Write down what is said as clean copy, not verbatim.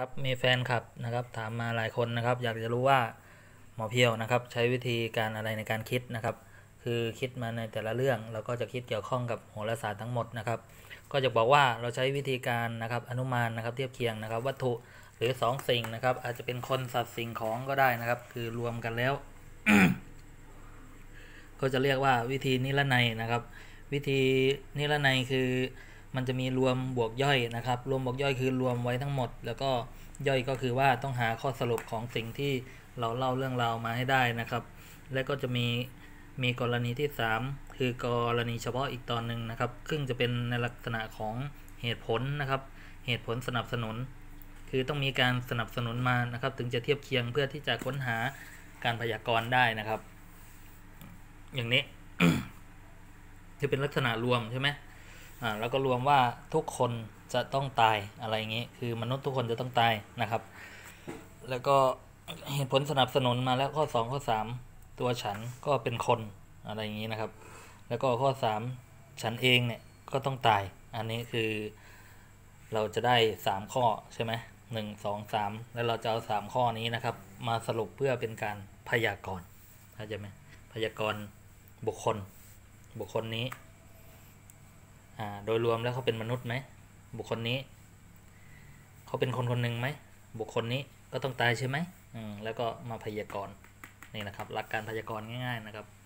ครับมีแฟนคลับนะครับถามมาหลายคนนะครับอยากจะรู้ว่าหมอเพียวนะครับใช้วิธีการอะไรในการคิดนะครับคือคิดมาในแต่ละเรื่องเราก็จะคิดเกี่ยวข้องกับโหราศาสตร์ทั้งหมดนะครับก็จะบอกว่าเราใช้วิธีการนะครับอนุมานนะครับเทียบเคียงนะครับวัตถุหรือ2สิ่งนะครับอาจจะเป็นคนสัตว์สิ่งของก็ได้นะครับคือรวมกันแล้ว ก็จะเรียกว่าวิธีนิรนัยนะครับวิธีนิรนัยคือมันจะมีรวมบวกย่อยนะครับรวมบวกย่อยคือรวมไว้ทั้งหมดแล้วก็ย่อยก็คือว่าต้องหาข้อสรุปของสิ่งที่เราเล่าเรื่องราวมาให้ได้นะครับและก็จะมีกรณีที่3คือกรณีเฉพาะอีกตอนหนึ่งนะครับซึ่งจะเป็นในลักษณะของเหตุผลนะครับเหตุผลสนับสนุนคือต้องมีการสนับสนุนมานะครับถึงจะเทียบเคียงเพื่อที่จะค้นหาการพยากรณ์ได้นะครับอย่างนี้ จะเป็นลักษณะรวมใช่ไหมแล้วก็รวมว่าทุกคนจะต้องตายอะไรอย่างนี้คือมนุษย์ทุกคนจะต้องตายนะครับแล้วก็เหตุผลสนับสนุนมาแล้วข้อ2ข้อ3ตัวฉันก็เป็นคนอะไรอย่างนี้นะครับแล้วก็ข้อ3ฉันเองเนี่ยก็ต้องตายอันนี้คือเราจะได้3ข้อใช่ไหม1 2 3แล้วเราจะเอา3ข้อนี้นะครับมาสรุปเพื่อเป็นการพยากรณ์เข้าใจไหมพยากรณ์บุคคลนี้โดยรวมแล้วเขาเป็นมนุษย์ไหมบุคคลนี้เขาเป็นคนคนหนึ่งไหมบุคคลนี้ก็ต้องตายใช่ไหมแล้วก็มาพยากรณ์นี่นะครับหลักการพยากรณ์ง่ายๆนะครับ